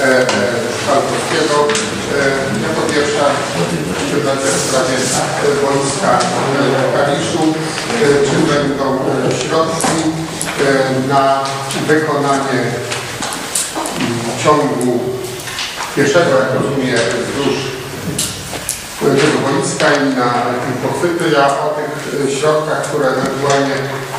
Szkalkowskiego. Jako pierwsza interwencja w sprawie wojska w Kaliszu. Czy będą środki na wykonanie ciągu pierwszego, jak rozumiem, wzdłuż tego wojska i na pochwyty. Ja o tych środkach, które ewentualnie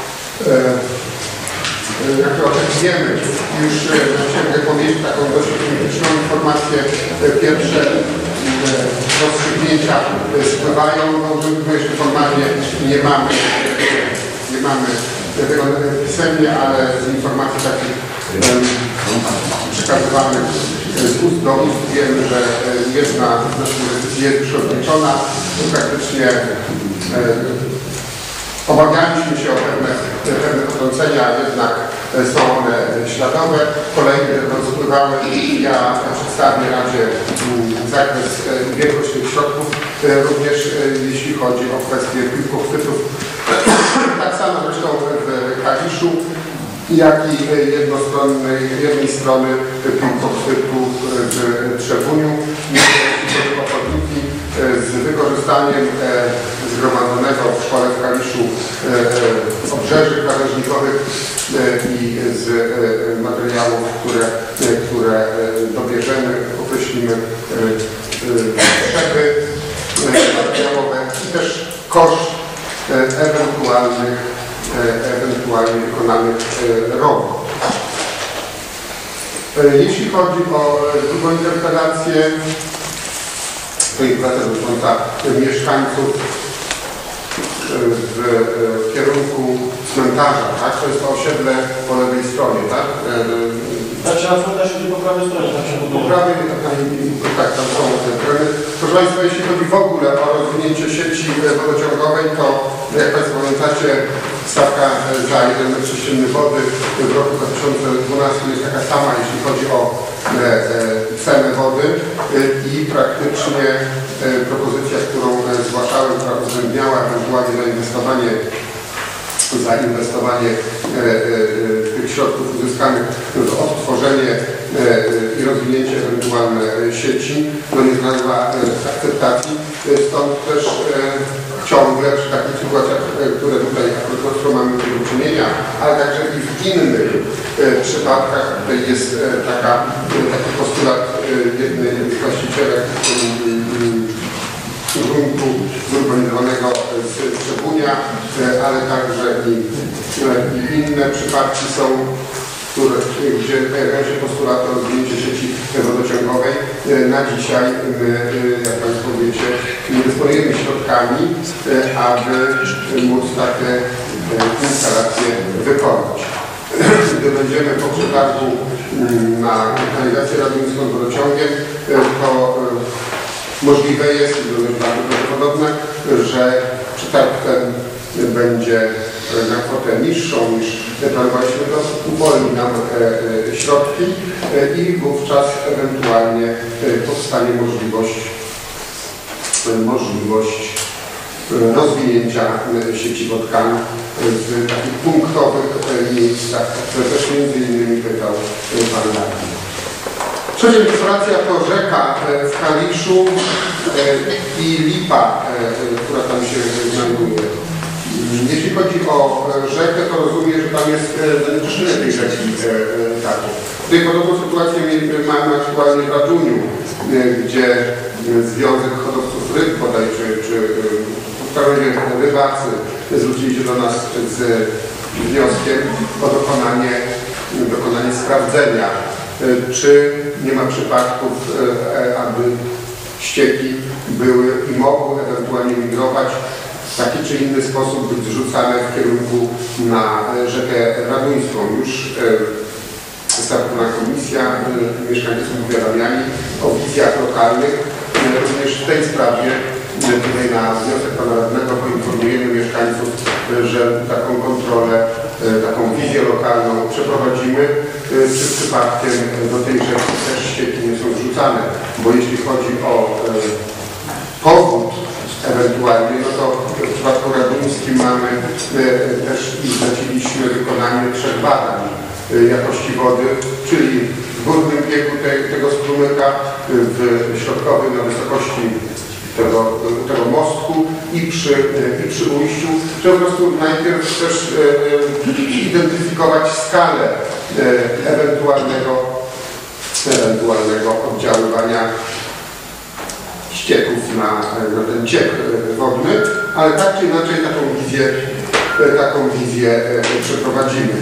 jak o tym wiemy, już sięgę powiedzieć taką dość optymistyczną informację. Pierwsze rozstrzygnięcia spływają, no my jeszcze formalnie nie mamy tego pisemnie, ale z informacji takich przekazywanych z ust do ust wiemy, że jedna z naszych inwestycji jest już odliczona. Praktycznie obawialiśmy się o pewne potrącenia, jednak są one śladowe. Kolejne rozpływały i ja przedstawię Radzie zakres i wielkość tych środków, również jeśli chodzi o kwestię pochwytów. Tak samo zresztą w Kaliszu, jak i jednej strony pochwytu w Trzebuniu, z wykorzystaniem zgromadzonego w szkole w Kaliszu obrzeży krawężnikowych i z materiałów, które dobierzemy, określimy potrzeby materiałowe i też koszt ewentualnie wykonanych robót. Jeśli chodzi o drugą interpelację, to interpelacja dotycząca mieszkańców w kierunku cmentarza, tak? To jest to osiedle po lewej stronie, tak? Znaczy na cmentarzu po prawej stronie. Po prawej, tak, tam są tereny. Proszę Państwa, jeśli chodzi w ogóle o rozwinięcie sieci wodociągowej, to jak Państwo pamiętacie, stawka za 1 metr sześcienny wody w roku 2012 jest taka sama, jeśli chodzi o cenę wody i praktycznie propozycja, którą zgłaszałem, która uwzględniała ewentualnie zainwestowanie tych środków uzyskanych w odtworzenie i rozwinięcie ewentualne sieci, no nie znalazła akceptacji. Stąd też ciągle przy takich sytuacjach, które tutaj mamy do czynienia, ale także i w innych przypadkach tutaj jest taki postulat jednej z właścicielek gruntu zurbanizowanego z Trzebunia, ale także i inne przypadki są, gdzie pojawiają się postulaty o rozwinięcie sieci wodociągowej. Na dzisiaj my, jak Państwo wiecie, nie dysponujemy środkami, aby móc takie instalacje wykonać. Gdy będziemy po przetargu na kanalizację radyjską z wodociągiem, to możliwe jest, i to jest bardzo prawdopodobne, że przetarg ten będzie na kwotę niższą niż planowaliśmy, to uwolni nam środki i wówczas ewentualnie powstanie możliwość rozwinięcia sieci wodkan w takich punktowych miejscach, które też między innymi pytał Pan Radny. Trzecia informacja to rzeka w Kaliszu i Lipa, która tam się znajduje. Jeśli chodzi o rzekę, to rozumiem, że tam jest zanieczyszczenie tej rzeki. Tutaj podobną sytuację mamy aktualnie w Raduniu, gdzie Związek Hodowców Ryb bodaj, czy rybacy zwrócili się do nas z wnioskiem o dokonanie sprawdzenia, czy nie ma przypadków, aby ścieki były i mogły ewentualnie migrować w taki czy inny sposób być zrzucane w kierunku na rzekę raduńską. Już statutowa komisja, mieszkańcy są powiadamiani o wizjach lokalnych. Również w tej sprawie tutaj na wniosek Pana Radnego poinformujemy mieszkańców, że taką kontrolę, taką wizję lokalną przeprowadzimy, czy przypadkiem do tej rzeki też ścieki nie są zrzucane, bo jeśli chodzi o powód ewentualnie, no to w przypadku raduńskim mamy też i zleciliśmy wykonanie 3 badań jakości wody, czyli w górnym biegu tego strumyka, w środkowym na wysokości tego mostku i przy ujściu. Trzeba po prostu najpierw też identyfikować skalę ewentualnego oddziaływania ścieków na ten ciek wodny, ale tak czy inaczej taką wizję przeprowadzimy.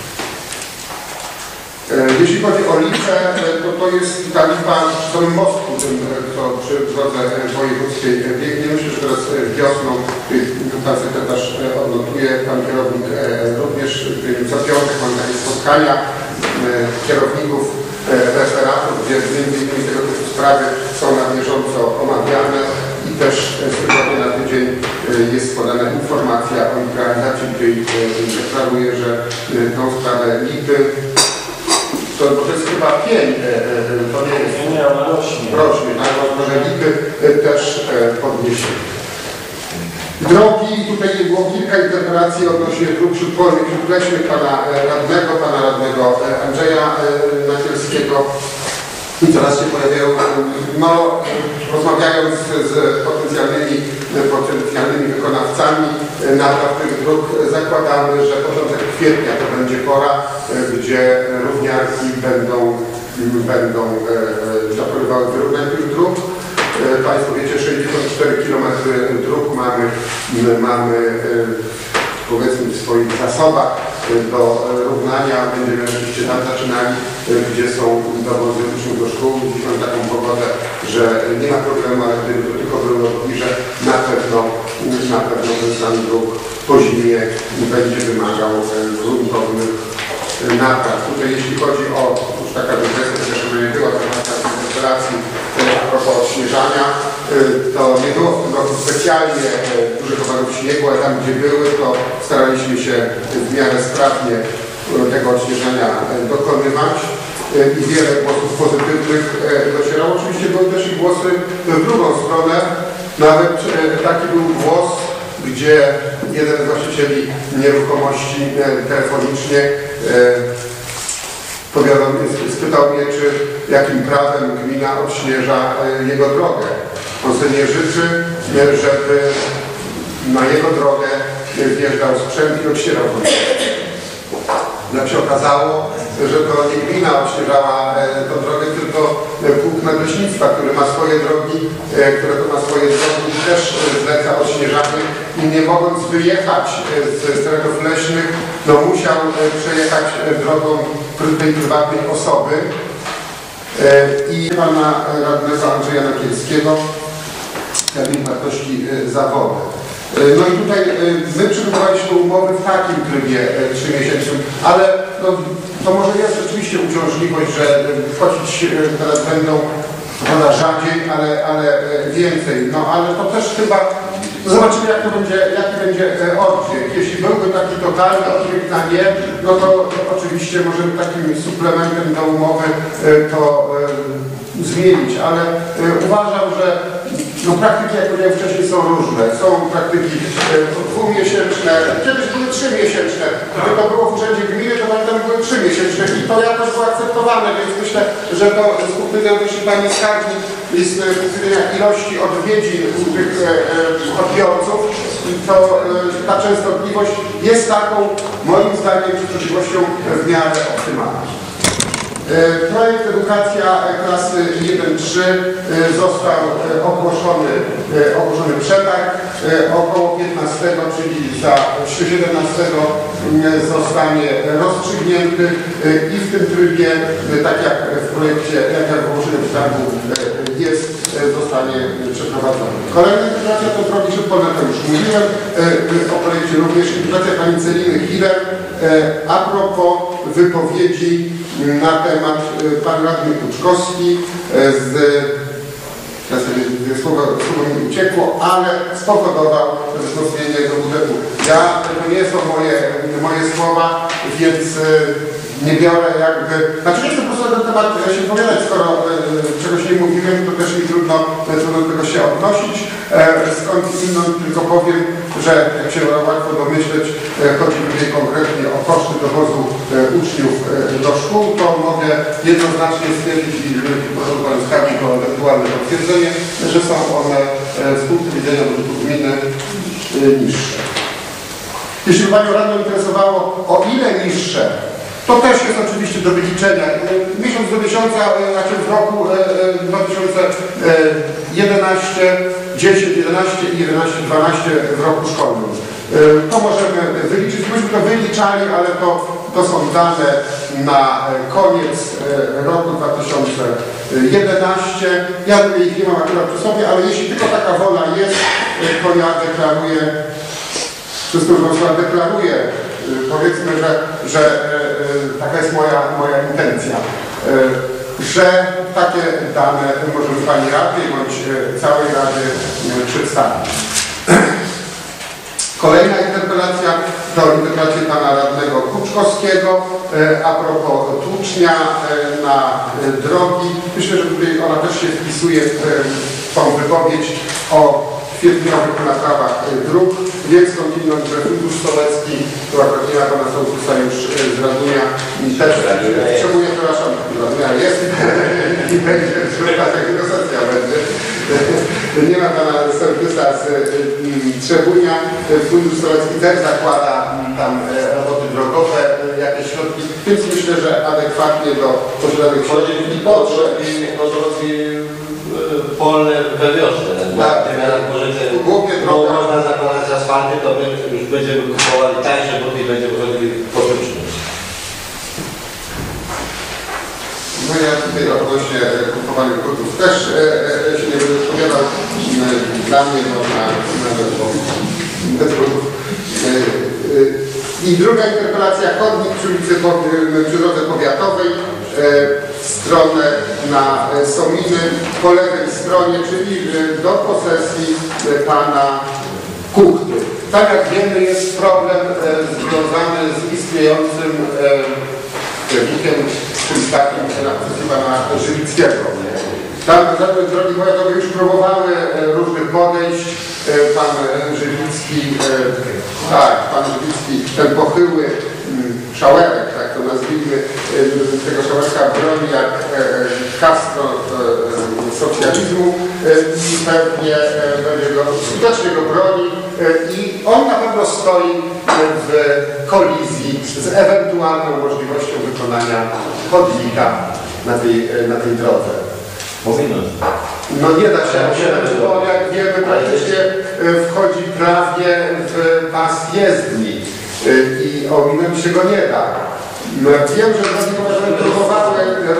Jeśli chodzi o lipę, to jest ta lipa przy samym mostku, co przy drodze wojewódzkiej biegnie. Myślę, że teraz wiosną, pan sekretarz odnotuje, pan kierownik również, co piątek mamy takie spotkania kierowników referatów, gdzie m.in. tego typu sprawy są na bieżąco omawiane i też z tygodnia na tydzień jest podana informacja o ich realizacji, której deklaruję, że tą sprawę lipy to jest chyba pień, to nie jest rocznie, tak? Może lipy też podniesie. Drogi, tutaj było kilka interpelacji odnośnie dróg śródpolnych i leśnych pana radnego Andrzeja Nakielskiego. I coraz się pojawiają, rozmawiając z potencjalnymi wykonawcami napraw tych dróg, zakładamy, że początek kwietnia to będzie pora, gdzie równiarki będą dokonywały wyrównań tych dróg. Państwo wiecie, 64 km dróg mamy powiedzmy w swoich zasobach do równania. Będziemy oczywiście tam zaczynali, gdzie są dowozy uczniów do szkół. Dziś mam taką pogodę, że nie ma problemu, ale gdyby to tylko było bliżej, na pewno ten stan dróg po zimie będzie wymagał gruntownych napraw. Tutaj jeśli chodzi o już taka dygresja, chociaż nie była temata interpelacji a propos odśnieżania, to nie było w tym roku specjalnie dużego walów śniegu, ale tam gdzie były, to staraliśmy się w miarę sprawnie tego odśnieżania dokonywać i wiele głosów pozytywnych docierało. Oczywiście były też i głosy w drugą stronę. Nawet taki był głos, gdzie jeden z właścicieli nieruchomości telefonicznie spytał mnie, jakim prawem gmina odśnieża jego drogę. On sobie nie życzy, żeby na jego drogę wjeżdżał sprzęt i odśnieżał go. Jak się okazało, że to nie gmina odśnieżała tę drogę, tylko Pułk Nadleśnictwa, który ma swoje drogi, i też zleca odśnieżanie i nie mogąc wyjechać z terenów leśnych, musiał przejechać drogą tej prywatnej osoby. I pana radnego Andrzeja Nakielskiego, termin wartości zawody. No i tutaj my przygotowaliśmy umowy w takim trybie 3-miesięcznym, ale to może jest rzeczywiście uciążliwość, że płacić teraz będą rzadziej, ale więcej. Ale to też chyba zobaczymy, jaki będzie oddźwięk. Jeśli byłby taki totalny oddźwięk na nie, to oczywiście możemy takim suplementem do umowy to zmienić, ale uważam, że praktyki, jak powiedziałem wcześniej, są różne. Są praktyki 2-miesięczne, kiedyś były 3-miesięczne. Gdy to było w urzędzie gminy, to pamiętam, były 3-miesięczne i to jakoś było akceptowane, więc myślę, że to z punktu widzenia pani skarbnik i z punktu widzenia ilości odwiedzin u tych odbiorców, to ta częstotliwość jest taką, moim zdaniem, życzliwością w miarę optymalną. Projekt edukacja klasy 1-3 został ogłoszony przetarg. Około 15, czyli za 17 zostanie rozstrzygnięty i w tym trybie, tak jak w projekcie, jak w ogłoszonym przetargu jest, zostanie przeprowadzony. Kolejna integracja to drogi śródpolne, to już mówiłem. O projekcie również integracja pani Celiny Hiller. A propos wypowiedzi na temat pan radny Kuczkowski słowo mi uciekło, ale spowodował wzmocnienie do budżetu. To nie są moje słowa, więc nie biorę jakby, znaczy nie chcę po prostu na ten temat się wypowiadać, skoro czegoś nie mówiłem, to też mi trudno do tego się odnosić. Skąd inną tylko powiem, że jak się łatwo domyśleć, chodzi tutaj konkretnie o koszty dowozu uczniów do szkół, to mogę jednoznacznie stwierdzić i pozwolę skarżyć o ewentualne potwierdzenie, że są one z punktu widzenia budżetu gminy niższe. Jeśli Panią Radną interesowało, o ile niższe, to też jest oczywiście do wyliczenia. Miesiąc do miesiąca, znaczy w roku 2011, 10, 11 i 11, 12 w roku szkolnym. To możemy wyliczyć. Myśmy to wyliczali, ale to są dane na koniec roku 2011. Ja ich nie mam akurat przy sobie, ale jeśli tylko taka wola jest, to ja deklaruję, przez to, że deklaruję, powiedzmy, że taka jest moja intencja, że takie dane możemy Pani Radnej bądź całej Rady przedstawić. Kolejna interpelacja to interpelacja Pana Radnego Kuczkowskiego a propos tłucznia na drogi. Myślę, że tutaj ona też się wpisuje w tą wypowiedź o kwietniowych naprawach dróg, więc skądinąd, że Fundusz Sołecki, tu akurat nie ma Pana Sołtysa już z Radunia, i też potrzebuje, przepraszam, Radunia jest i będzie, taka negocjacja będzie. Nie ma Pana Sołtysa z Trzebunia, Fundusz Sołecki też zakłada tam roboty drogowe, jakieś środki, więc myślę, że adekwatnie do posiadanych środków i potrzeb. Polne we wiosnę. Tak. Bo można zakładać asfalty, to my już będziemy kupowali tańsze buty i będzie wychodzili potrzebne. No ja tutaj odnośnie kupowanych butów też się nie będę odpowiadał. Dla mnie można bez butów. I druga interpelacja, chodnik przy ulicy przy drodze powiatowej w stronę na Sominy, po lewej stronie, czyli do posesji Pana Kuchty. Tak jak wiemy, jest problem związany z istniejącym bukiem, czyli takim na posesji Pana Żywickiego. Tam drogi powiatowe już próbowały różnych podejść. Pan Żywicki, pan Żywicki, ten pochyły szałerek, tak to nazwijmy, tego szałerka broni jak Castro socjalizmu i pewnie będzie go skutecznie go broni i on na pewno stoi w kolizji z ewentualną możliwością wykonania chodnika na tej drodze. No nie da się, bo jak wiemy, praktycznie wchodzi prawie w pas jezdni i ominąć się go nie da. Wiem, że drogi powiatowe próbowały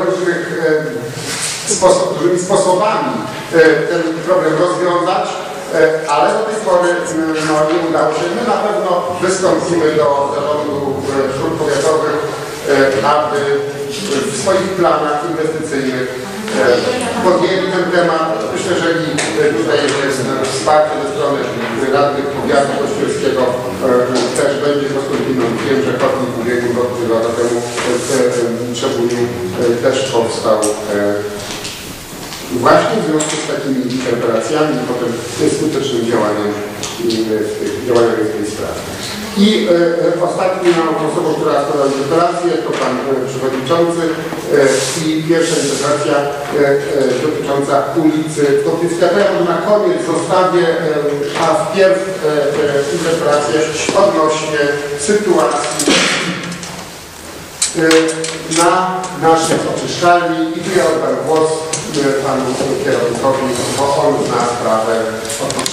różnymi sposobami ten problem rozwiązać, ale do tej pory nie udało się. My na pewno wystąpimy do zarządu dróg powiatowych, aby w swoich planach inwestycyjnych podjęli ten temat. Myślę, że i tutaj jest wsparcie ze strony radnych powiatu kościelskiego też będzie rozpoczęto. Wiem, że chodnik w ubiegłym roku, 2 lata temu w Trzebuniu też powstał właśnie w związku z takimi interpelacjami i potem skutecznym działaniem w tej sprawie. I ostatnią osobą, która składała interpelację, to Pan Przewodniczący i pierwsza interpelacja dotycząca ulicy Koptycka. Ja na koniec zostawię, a wpierw interpelację odnośnie sytuacji na naszej oczyszczalni i tu ja oddam głos Panu kierownikowi, bo on zna sprawę od